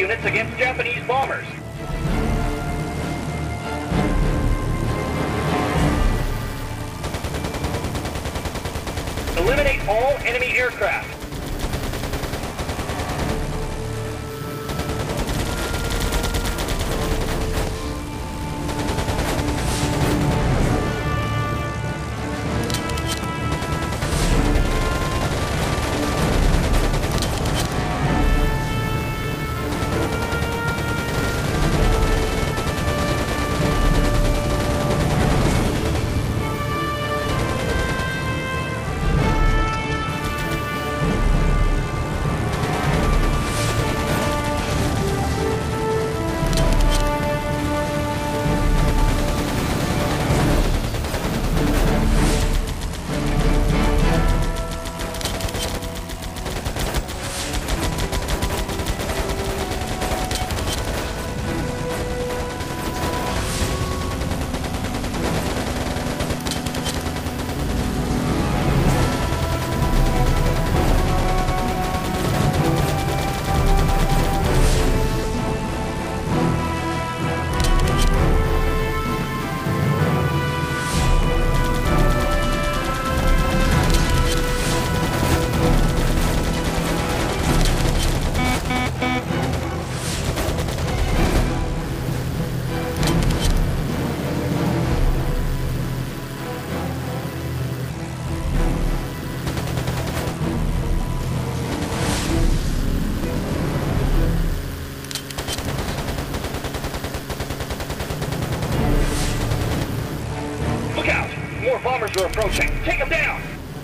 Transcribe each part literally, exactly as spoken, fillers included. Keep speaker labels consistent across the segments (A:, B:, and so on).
A: units against Japanese bombers. Eliminate all enemy aircraft. Bombers are approaching. Take them down!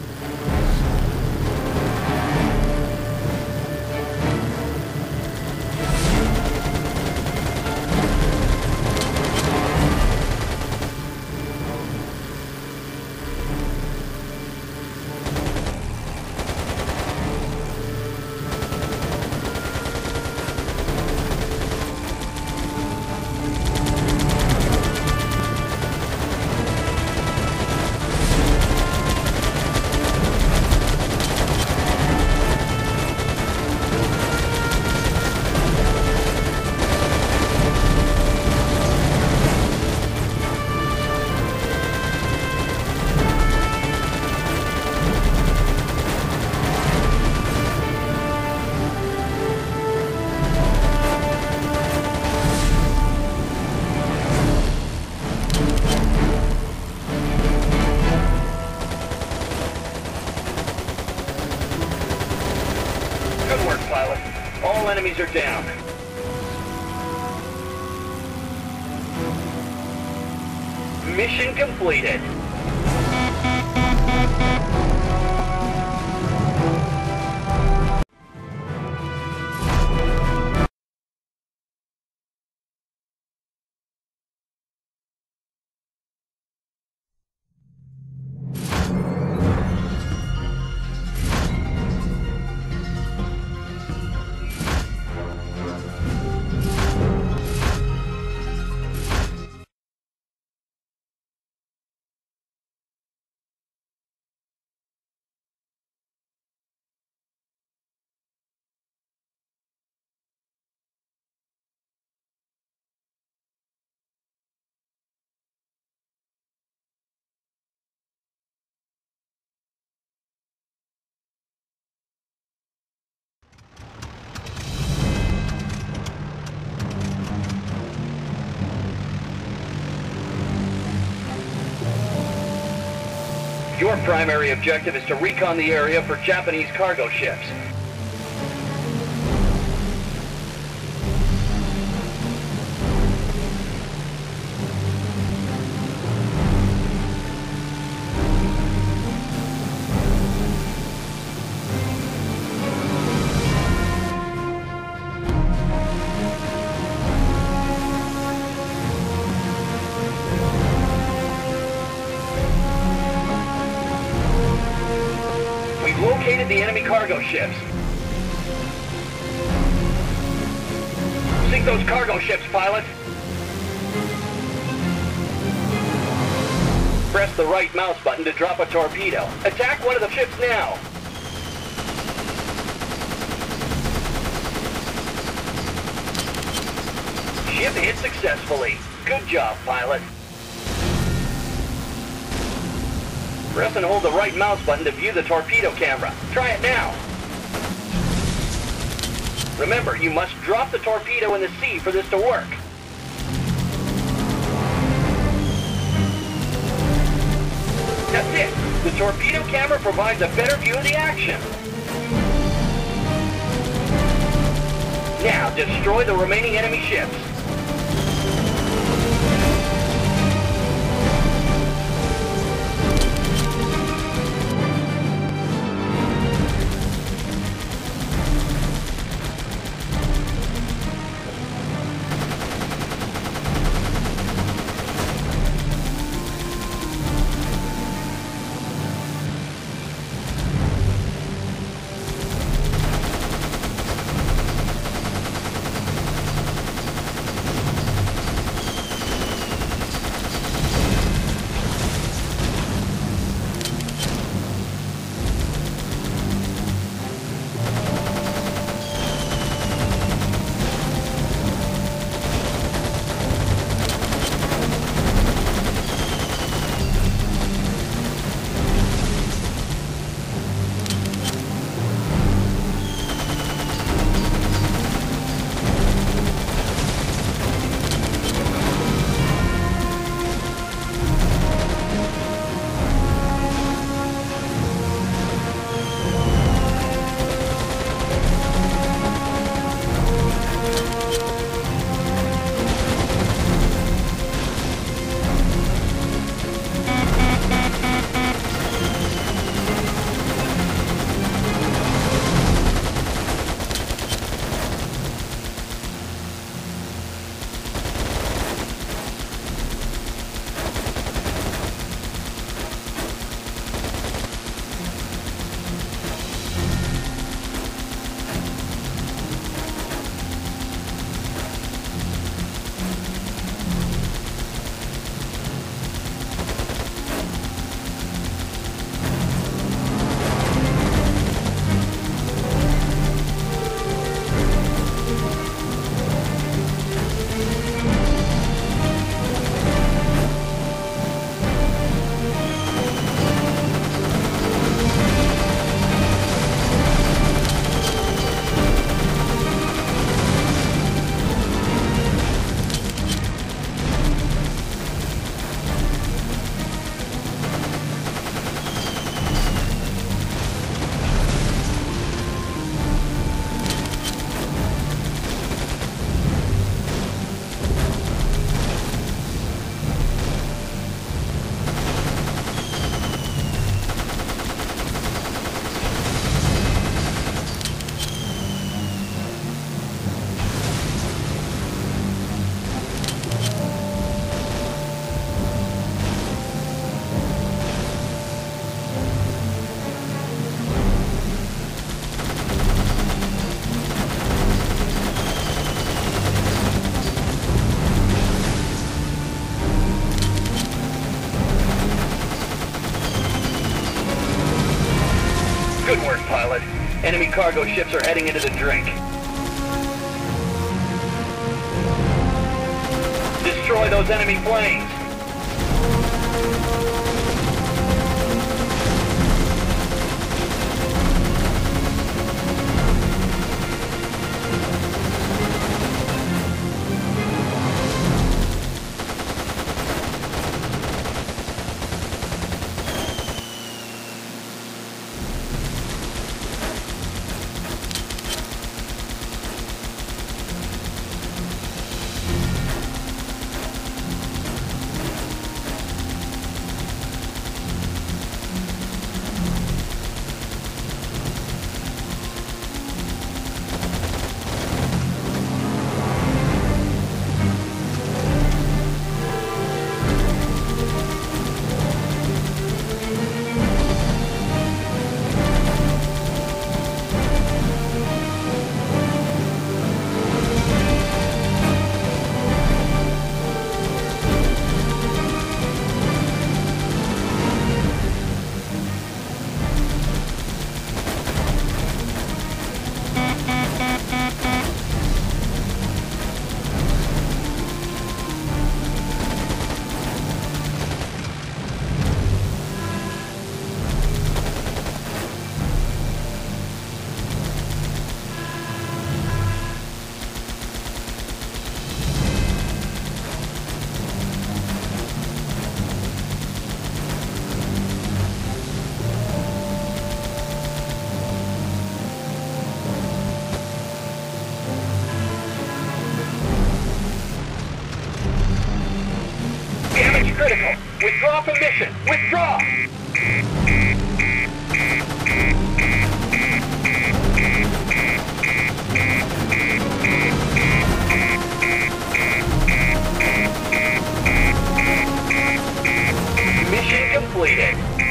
A: Good work, pilot. All enemies are down. Mission completed. Your primary objective is to recon the area for Japanese cargo ships. Located the enemy cargo ships. Sink those cargo ships, pilot. Press the right mouse button to drop a torpedo. Attack one of the ships now. Ship hit successfully. Good job, pilot. Press and hold the right mouse button to view the torpedo camera. Try it now. Remember, you must drop the torpedo in the sea for this to work. That's it. The torpedo camera provides a better view of the action. Now, destroy the remaining enemy ships. Good work, pilot. Enemy cargo ships are heading into the drink. Destroy those enemy planes. Damage critical. Withdraw from mission. Withdraw! Mission completed.